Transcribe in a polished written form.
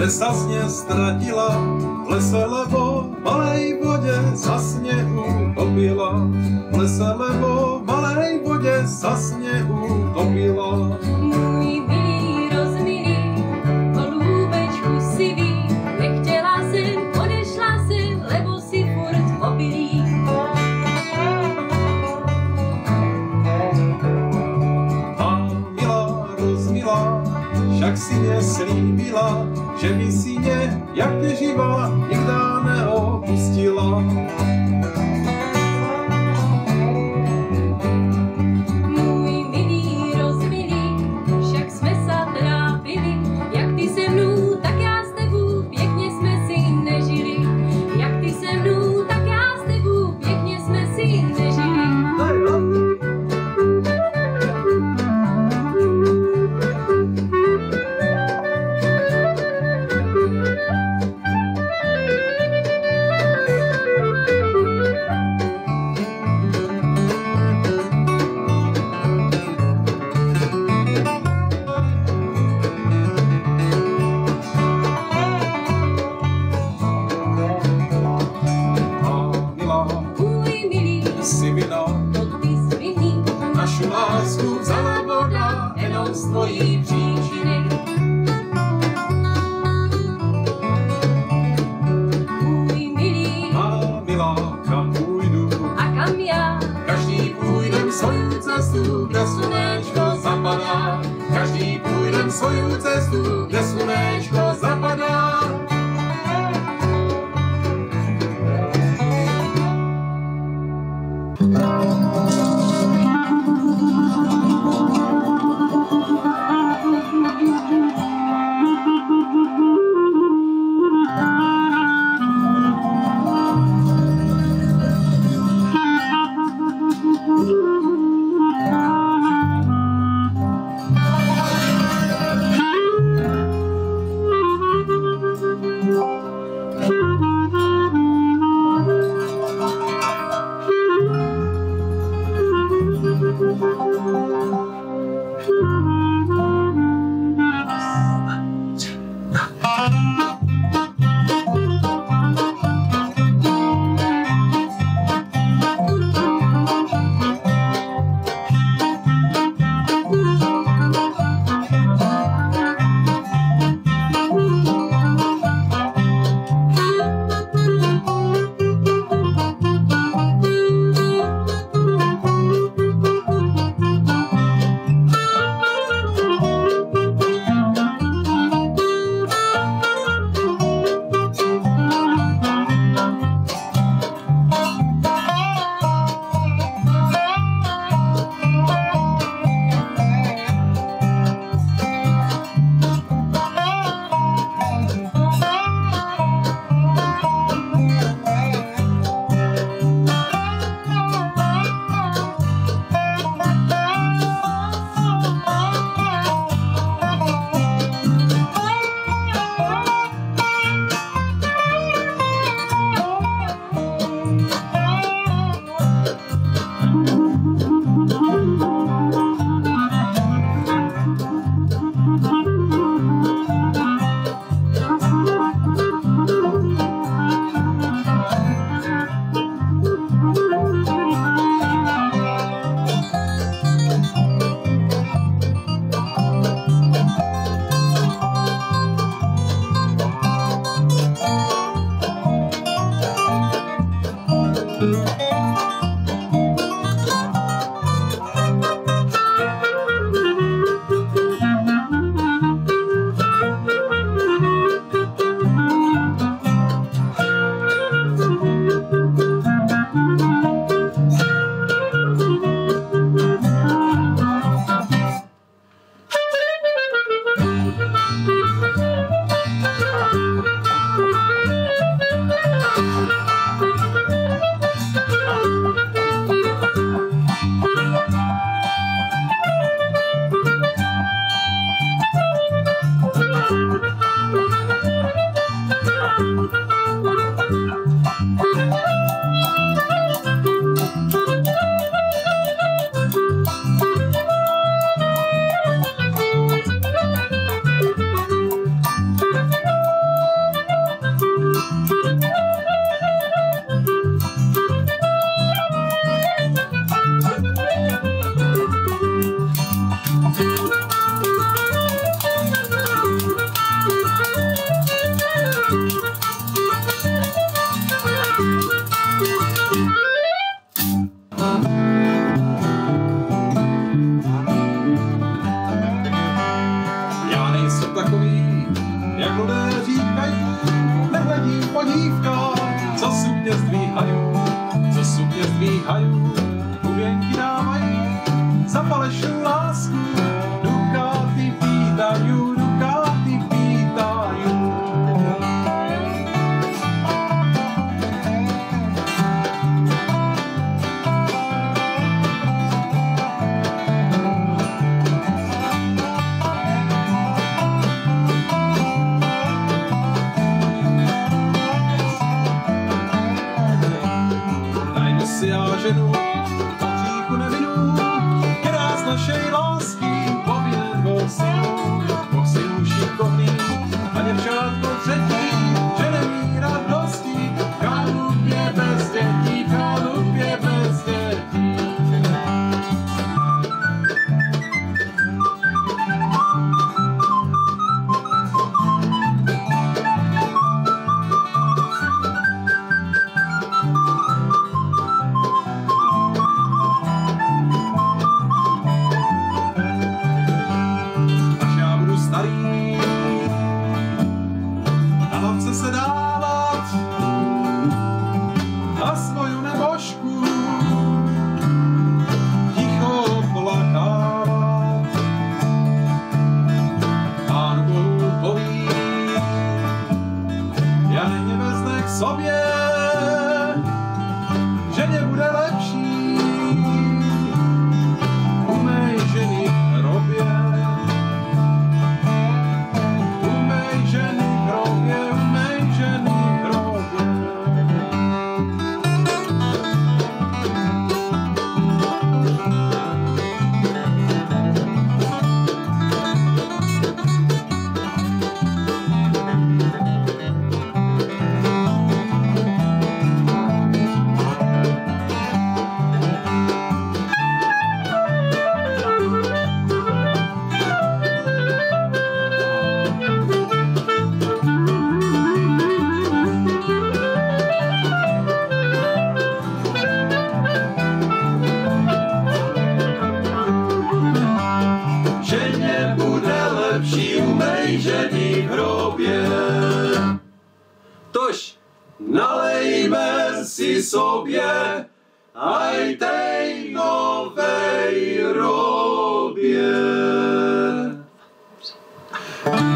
nesasně ztratila, v lese levo malej vodě za sněhu topila, v lese levo malej vodě za sněhu topila. Můj milý rozmilý, holůbečku sivý, nechtěla jsem, odešla jsem, lebo si furt opilý. A milá rozmilá, však si mě slíbila, že mi si mě, jak je živá, nikda neopustila. Můj milý rozmilý, však jsme se trápili, jak ty se mnou, tak já s tebou, pěkně jsme si nežili. Jak ty se mnou, tak já s tebou, pěkně jsme si nežili. Našu lásku vzala voda, jenom z tvojí příčiny. Můj milý, Má milá, kam půjdu, a kam já? každý půjdem svou cestu, kde slunečko zapadá. Každý půjdem svou cestu, kde slunečko zapadá. takový, jak lidé říkají, nehledím po dívkách, co sukně zdvíhají, buvěnky dávají za falešnou lásku, dukáty pítají. Já ženu, po hříchu nevinu, která z našej lásky povine dvou synů. Dvou synů šikovný a děvčátko třetí, že nemí radosti, v chalupě bez dětí, v chalupě bez dětí. Sobě aj tej novej robě.